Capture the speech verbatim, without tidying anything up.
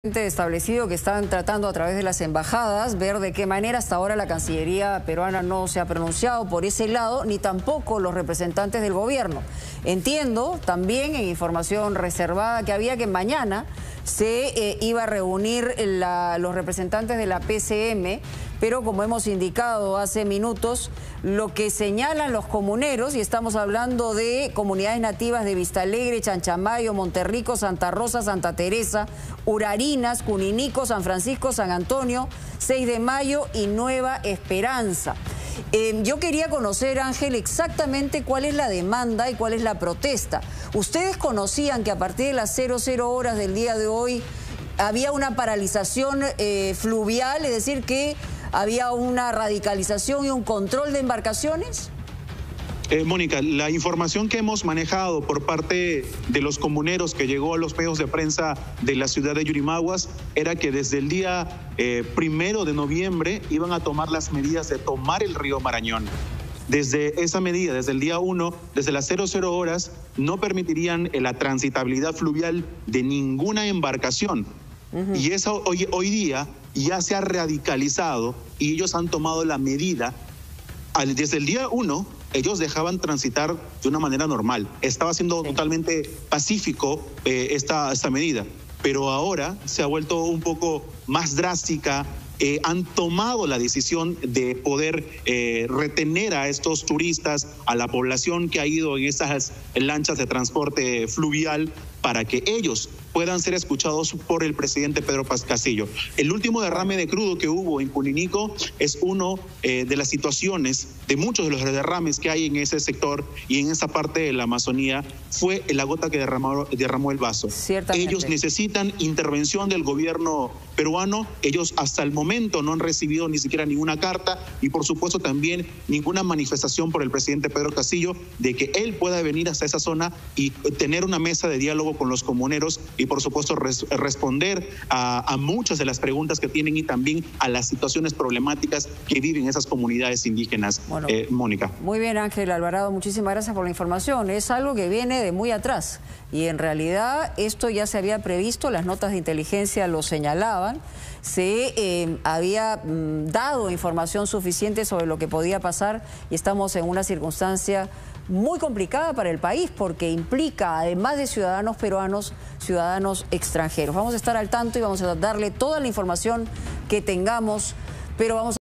Establecido que están tratando a través de las embajadas ver de qué manera hasta ahora la Cancillería peruana no se ha pronunciado por ese lado, ni tampoco los representantes del gobierno. Entiendo también en información reservada que había que mañana se eh, iba a reunir la, los representantes de la P C M, pero como hemos indicado hace minutos, lo que señalan los comuneros, y estamos hablando de comunidades nativas de Vistalegre, Chanchamayo, Monterrico, Santa Rosa, Santa Teresa, Urarinas, Cuninico, San Francisco, San Antonio, seis de mayo y Nueva Esperanza. Eh, yo quería conocer, Ángel, exactamente cuál es la demanda y cuál es la protesta. ¿Ustedes conocían que a partir de las cero cero horas del día de hoy había una paralización eh, fluvial, es decir, que había una radicalización y un control de embarcaciones? Eh, Mónica, la información que hemos manejado por parte de los comuneros que llegó a los medios de prensa de la ciudad de Yurimaguas era que desde el día eh, primero de noviembre iban a tomar las medidas de tomar el río Marañón. Desde esa medida, desde el día uno, desde las cero cero horas, no permitirían la transitabilidad fluvial de ninguna embarcación. Uh-huh. Y eso hoy, hoy día ya se ha radicalizado y ellos han tomado la medida. Al, desde el día uno, ellos dejaban transitar de una manera normal. Estaba siendo sí. totalmente pacífico eh, esta, esta medida. Pero ahora se ha vuelto un poco más drástica. Eh, han tomado la decisión de poder eh, retener a estos turistas, a la población que ha ido en estas lanchas de transporte fluvial, para que ellos puedan ser escuchados por el presidente Pedro Castillo. El último derrame de crudo que hubo en Cuninico es uno eh, de las situaciones, de muchos de los derrames que hay en ese sector y en esa parte de la Amazonía, fue la gota que derramó, derramó el vaso. Ellos necesitan intervención del gobierno peruano. Ellos hasta el momento no han recibido ni siquiera ninguna carta y por supuesto también ninguna manifestación por el presidente Pedro Castillo de que él pueda venir hasta esa zona y tener una mesa de diálogo con los comuneros y por supuesto res, responder a, a muchas de las preguntas que tienen y también a las situaciones problemáticas que viven esas comunidades indígenas. Bueno, eh, Mónica. Muy bien, Ángel Alvarado, muchísimas gracias por la información. Es algo que viene de muy atrás y en realidad esto ya se había previsto, las notas de inteligencia lo señalaban, se eh, había mm, dado información suficiente sobre lo que podía pasar y estamos en una circunstancia muy complicada para el país porque implica, además de ciudadanos peruanos, ciudadanos extranjeros. Vamos a estar al tanto y vamos a darle toda la información que tengamos, pero vamos a